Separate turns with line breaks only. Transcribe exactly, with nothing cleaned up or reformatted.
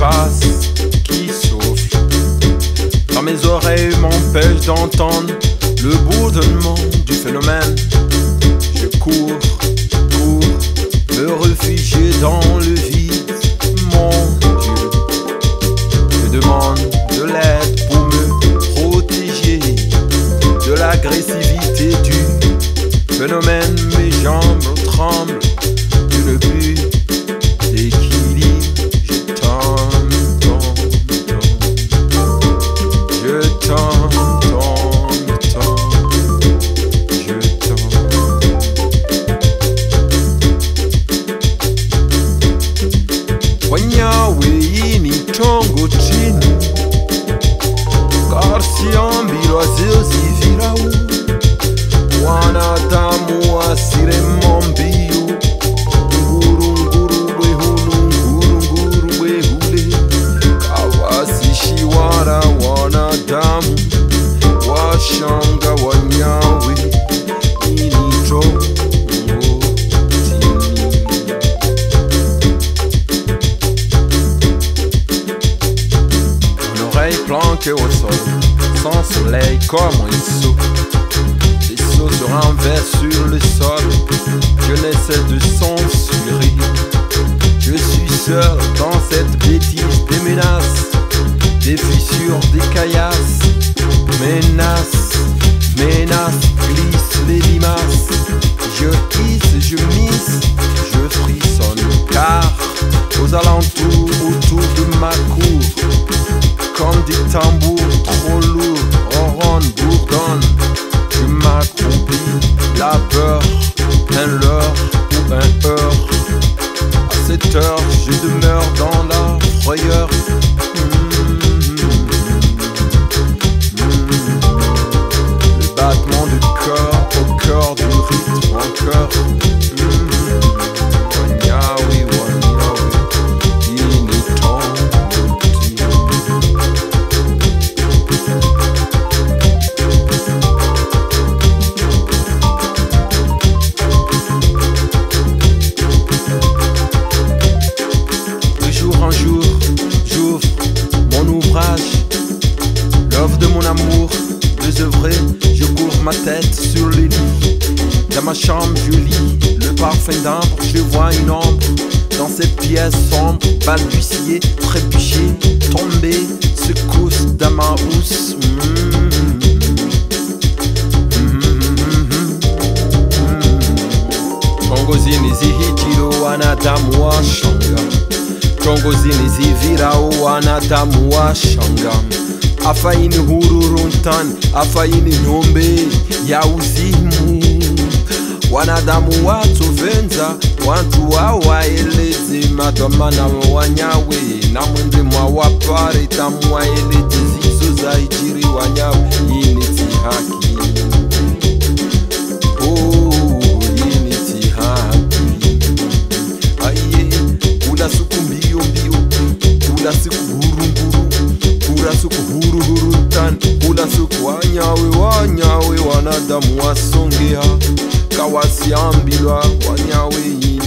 passe, qui souffle. Quand mes oreilles m'empêchent d'entendre le bourdonnement du phénomène, je cours, cours, me réfugier dans le vide. Mon Dieu, je demande de l'aide pour me protéger de l'agressivité du phénomène. Mes jambes tremblent, je ne plus d'équilibre. Je tombe, tombe, tombe. Je tombe, tombe, tombe. Je tombe. Wanyawe ini tongo chini, karsiambirwa zilzivirau. Wanadamu wasiremo mbio, nguru nguru bwehunu, nguru nguru bwehule. Kawasishiwara wanadamu, washanga wanyawe ini tongo chini. Mon oreille planquée au sol, sans soleil comme un seau. Se renverse sur le sol, je n'essaie de censurer. Je suis seul dans cette bêtise, des menaces, des fissures, des caillasses. Menaces, menaces, glissent les limaces. Je hisse, je misse, je frissonne, car aux alentours, autour de ma cour, comme des tambours trop lourds, ronronnent, bourdonnent. Je m'accomplis, la peur, un leurre ou un heurt. À cette heure, je demeure dans la frayeur. Mmh, mmh, le battement du cœur au cœur du rythme en cœur. Wanyawe, wanyawe, ini tongo chini. Un jour, j'ouvre mon ouvrage, l'œuvre de mon amour, désœuvré. Je couvre ma tête sur le lit. Dans ma chambre, je lis le parfum d'ambre. Je vois une ombre dans cette pièce sombre, balbutier, trébucher, tomber, secousse dans ma housse. Mmh. Tongozini zihitiro wanadamu washanga, tongozini zivirao wanadamu washanga. Afaini hururuntan, afaini nombe ya uzimu. Wanadamu watuvenza, wantu wawaeleze madomana wanyawe. Na mwende mwa wapare tamu waeleze zizo za ijiri wanyawe. Initi haki, oh, initi haki. Aye, kula suku mbio mbio, kula suku huru huru, kula suku huru huru tan, kula suku wanyawe wanyawe. Wanadamu wasongea, kawasiambilwa wanyawe.